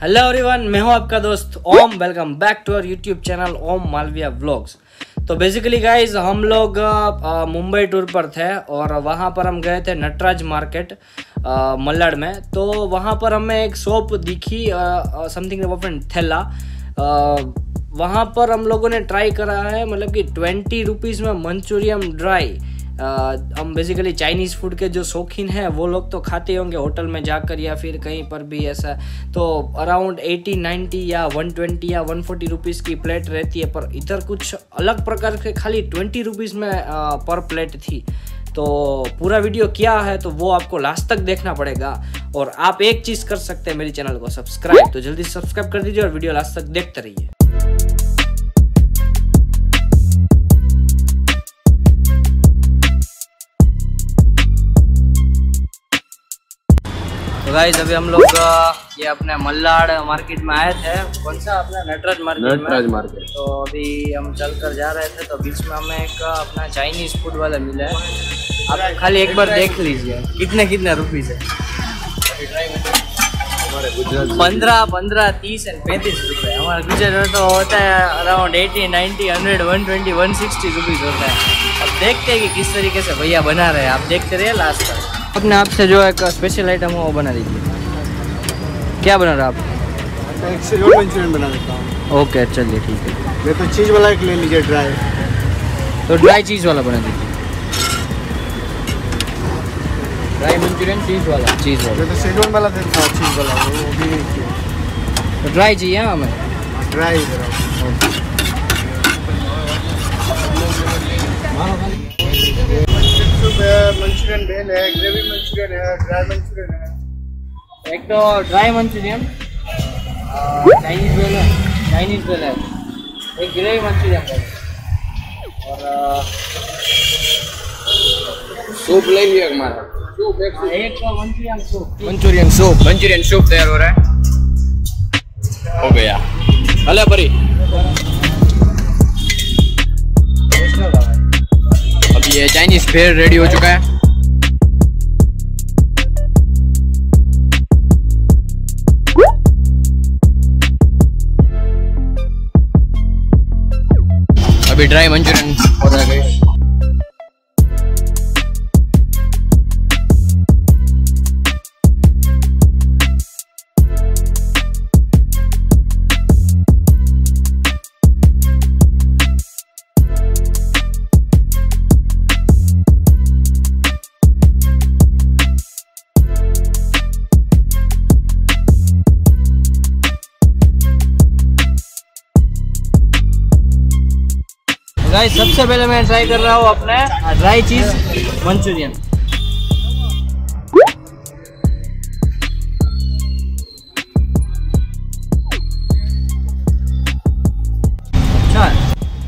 Hello everyone, मैं हूं आपका दोस्त Om. Welcome back to our YouTube channel Om Malviya vlogs. तो बेसिकली गाइज हम लोग मुंबई टूर पर थे और वहां पर हम गए थे नटराज मार्केट मल्लाड में। तो वहां पर हमें एक शॉप दिखी समथिंग थैला। वहाँ पर हम लोगों ने ट्राई करा है, मतलब कि 20 रुपीज़ में मंचूरियन ड्राई। हम बेसिकली चाइनीज़ फूड के जो शौकीन हैं वो लोग तो खाते होंगे होटल में जाकर या फिर कहीं पर भी ऐसा। तो अराउंड 80, 90 या 120 या 140 रुपीज़ की प्लेट रहती है, पर इधर कुछ अलग प्रकार के खाली 20 रुपीज़ में पर प्लेट थी। तो पूरा वीडियो क्या है तो वो आपको लास्ट तक देखना पड़ेगा। और आप एक चीज़ कर सकते हैं, मेरी चैनल को सब्सक्राइब, तो जल्दी सब्सक्राइब कर दीजिए और वीडियो लास्ट तक देखते रहिए। तो गाइस अभी हम लोग ये अपने मल्लाड मार्केट में आए थे। कौन सा अपना नटराज मार्केट। तो अभी हम चल कर जा रहे थे, तो बीच में हमें एक अपना चाइनीज फूड वाला मिला है। आप खाली एक बार देख लीजिए कितने रुपीज़ है। 15, 30 और 35 रुपये। हमारे गुजरात में तो होता है अराउंड 80, 90, 100, 120, 160 रुपीज़ होता है। अब देखते हैं कि किस तरीके से भैया बना रहे हैं, आप देखते रहिए लास्ट तक। अपने आप से जो एक स्पेशल आइटम है वो बना दीजिए। क्या बना रहा आप? एक से रोल मंचूरियन बना देता हूँ। ओके चलिए ठीक है। मैं तो चीज़ वाला एक ले लीजिए ड्राई। तो ड्राई चीज़ वाला बना दीजिए। ड्राई मंचूरियन चीज़ वाला। मैं तो शेजवान वाला देता हूँ, चीज़ वाला वो भी नहीं किया। तो ड्राई चाहिए हमें? ड्राई मंचूरियन बेल है, ग्रेवी मंचूरियन है, ड्राई मंचूरियन है। एक तो ड्राई मंचूरियन चाइनीज बेल है, एक ग्रेवी मंचूरियन है और सूप ले लिया हमारा। एक मंचूरियन सूप तैयार हो रहा है। हो गया। अले परी अब ये चाइनीज फेयर रेडी हो चुका है। अभी ड्राई मंचूरियन हो रहा है। गाइस सबसे पहले मैं ट्राई कर रहा हूँ अपने ड्राई चीज मंचूरियन। अच्छा है,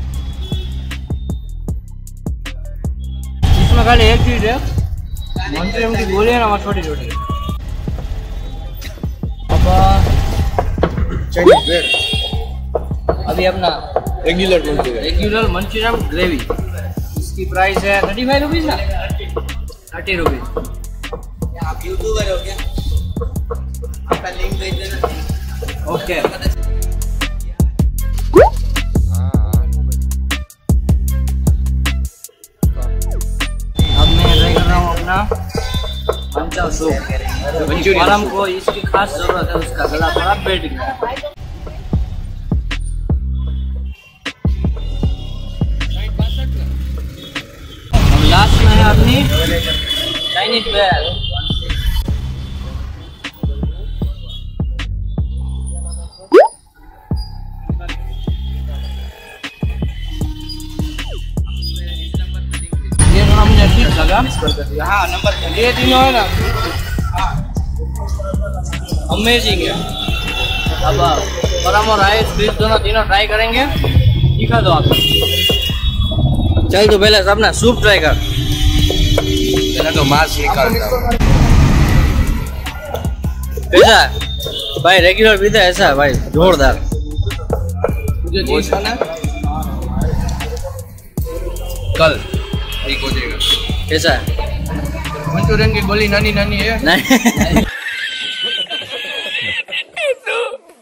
इसमें खाली एक चीज है, मंचूरियन की गोली है ना, छोटी छोटी। अभी अपना रेगुलर मंचूरियन ग्रेवी, इसकी प्राइस है 35 रुपीज़ ना, 30 रुपीज़। आप यूट्यूबर हो क्या? आपका लिंक भेज देना। ओके अब मैं ट्राई कर रहा हूँ अपना पंचा सूप। आलम को इसकी खास जरूरत है, उसका गला थोड़ा बैठ गया। लास्ट में है अपनी चाइनीज बेल। ये थोड़ा मुझे ठीक लगा। हाँ नंबर ये तीनों है ना, अमेजिंग है। अब गरम और राइस फिश दोनों तीनों ट्राई करेंगे। दिखा दो आप। चल तो पहले अपना सूप ट्राई कर। पहले तो मांस निकालता हूँ। कैसा है भाई? रेगुलर पीते ऐसा है भाई, जोरदार। मुझे चीज खाना कल ठीक हो जाएगा। कैसा है? मंचूरियन की गोली नानी नानी है। नहीं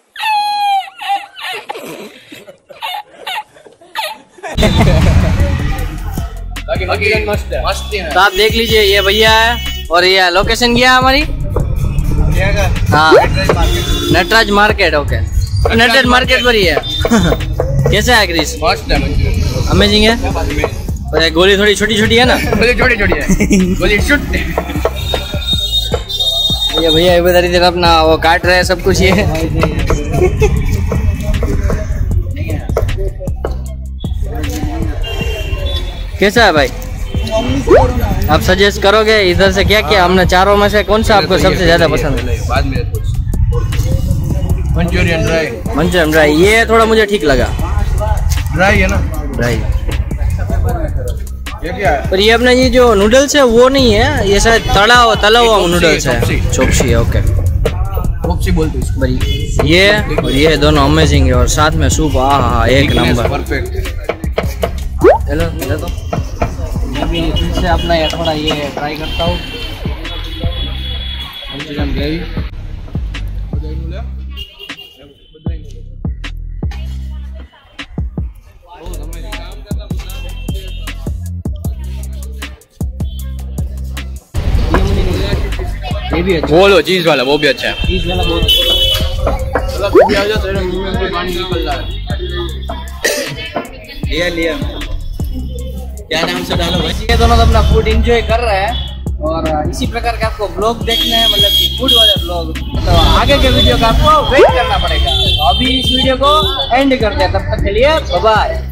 बाकी मस्त है, मस्त है। तो आप देख लीजिए, ये भैया है और ये लोकेशन क्या है हमारी? हाँ, Nataraj market. Okay, Nataraj market पर ही है। कैसा है क्रिस? मस्त है, मंचूरियन अमेजिंग है। और ये गोली थोड़ी छोटी छोटी है ना? गोली छोटी छोटी है, गोली शूट। ये भैया इधर इधर अपना वो काट रहे हैं सब कुछ। ये कैसा है भाई? आप सजेस्ट करोगे इधर से क्या क्या? हमने चारों में से कौन सा आपको सबसे ज्यादा पसंद है? बाद में मंचूरियन ड्राई। मंचूरियन ड्राई, ये थोड़ा मुझे ठीक लगा। ड्राई है ना? ड्राई। ये क्या है? पर ये अपना ये जो नूडल्स है वो नहीं है, ये शायद तला हुआ नूडल्स है। चोपसी है। ओके, चोपसी बोलते हैं इसको। ये और ये दोनों अमेजिंग है, और साथ में सूप। हाँ, एक नंबर, परफेक्ट। चलो दे दो। मैं भी फिर से अपना ये थोड़ा ये ट्राई करता हूँ। Manchurian dry. ये भी अच्छा। वो लो चीज वाला, वो भी अच्छा है। चीज वाला बहुत लिया। क्या नाम से डालो भाई? ये दोनों अपना फूड एंजॉय कर रहे हैं, और इसी प्रकार के आपको ब्लॉग देखने हैं, मतलब कि फूड वाले ब्लॉग, तो आगे के वीडियो का आपको वेट करना पड़ेगा। तो अभी इस वीडियो को एंड करते हैं, तब तक के लिए बाय बाय।